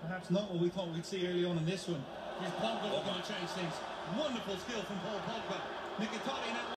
Perhaps not what we thought we'd see early on in this one. Here's Pogba looking to change things. Wonderful skill from Pogba. Nicotoli now.